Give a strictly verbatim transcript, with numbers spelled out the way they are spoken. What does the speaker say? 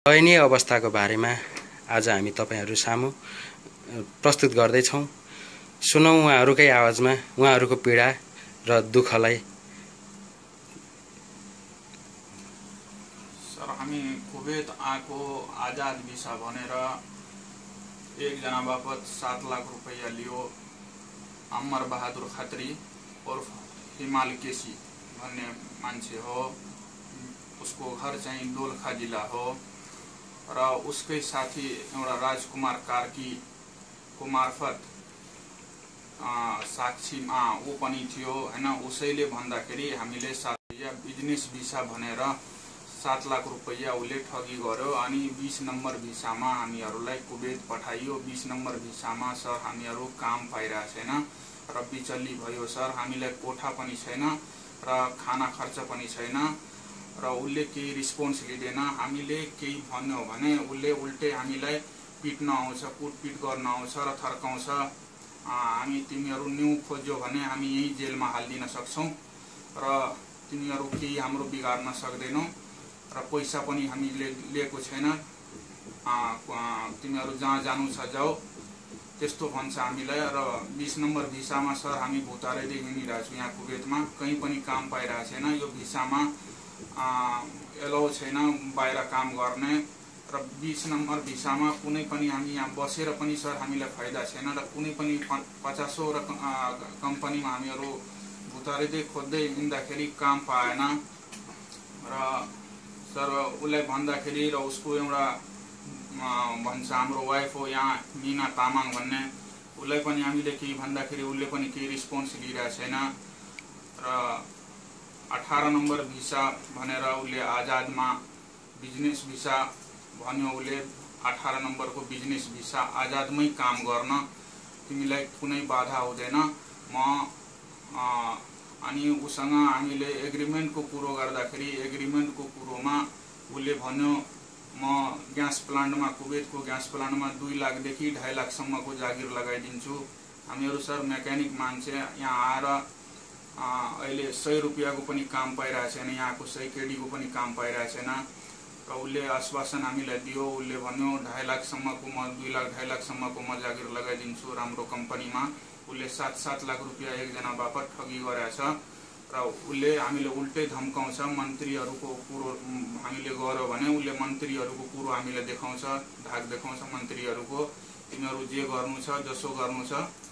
दयनीय अवस्थाको बारेमा आज हामी तपाईहरु सामु प्रस्तुत गर्दैछौं। सुनौं उहाँहरुकै आवाजमा उहाँहरुको पीडा र दुःखलाई। सर हामी कुवेत आको आजाद भिसा भनेर एक जना बापत सात लाख रुपैयाँ लियो। अमर बहादुर खत्री उर्फ हिमाल केसी भन्ने मान्छे हो। उसको घर चाहिँ दोलखा जिल्ला हो र उसकै साथी एउटा राजकुमार कार्की को मार्फत साक्षीमा ऊ पनि थियो हैन। उसैले भन्दाखेरि हामीले साथीया बिजनेस भिसा भनेर सात लाख रुपैयाँ उले ठगी गर्यो। अनि बीस नम्बर भिसामा हामीहरुलाई कुवेत पठाइयो। बीस नम्बर भिसामा सर हामीहरु काम पाइरा छैन र बिचल्ली भयो सर। हामीलाई कोठा पनि छैन र खाना खर्च पनि छैन र उले केही रिस्पोन्स लिदैन। हामीले केही भन्यो भने उले उल्टे हामीलाई पिट्न आउँछ, कुटपिट गर्न आउँछ र थर्काउँछ। हामी तिमीहरु न्यू खोज्यो भने हामी यही जेलमा हाल्दिन सक्छौं र तिमीहरु केही हाम्रो बिगार्न सक्दैनौ र पैसा पनि हामीले लिएको छैन। तिमीहरु जहाँ जानु छ जाऊ त्यस्तो भन्छ हामीलाई। र बीस नम्बर भिसामा सर हामी भुतारेदै हिँडिरहेछौं। यहाँ कुवेतमा कहीं पनि काम पाइरहेको छैन। यो भिसामा एलाउ छैन बाहिर काम गर्ने र बीस नम्बर भिसामा कुनै पनि हामी यहाँ बसेर पनि सर हामीलाई फाइदा छैन र कुनै पनि पचासौं र कम्पनीमा हामीहरु भुतारेदै खोज्दै हिँड्दाखेरि काम पाएन र सर उलाई भन्दाखेरि र उसको एउटा भन्छ हाम्रो वाइफ हो यहाँ मीना तामाङ भन्ने, उलाई पनि हामीले केही भन्दाखेरि उले पनि केही रिस्पोन्स लिइरहेको छैन र अठारह नम्बर भिसा भनेर उले आजादमा बिजनेस भिसा भन्यो। उले अठारह नम्बरको बिजनेस भिसा आजादमै काम गर्न तिमीलाई कुनै बाधा हुँदैन। म अनि उसँग हामीले एग्रीमेन्टको कुरो गर्दाखेरि एग्रीमेन्टको कुरोमा उले भन्यो म ग्यास प्लान्टमा कुवेतको ग्यास प्लान्टमा दुई लाख देखि ढाई लाख सम्मको जागिर लगाइदिन्छु। हामीहरु सर मेकानिक मान्छे यहाँ आएर अहिले सय रुपैयाँको पनि काम पाइरहेको छैन। यहाँको सय केडीको पनि काम पाइरहेको छैन र उले आश्वासन हामीलाई दियो। उले भन्यो ढाई लाख सम्मको म दुई लाख ढाई लाख सम्मको म जागिर लगाइदिन्छु राम्रो कम्पनीमा। उले सात सात लाख रुपैयाँ एकजना बापत ठगी गरेछ र उले हामीले उल्टै धम्काउँछ। मन्त्रीहरुको कुरो हामीले गर्यो भने उले मन्त्रीहरुको कुरो हामीले देखाउँछ, धाक देखाउँछ मन्त्रीहरुको। तिमीहरु जे गर्नु छ जसो गर्नु छ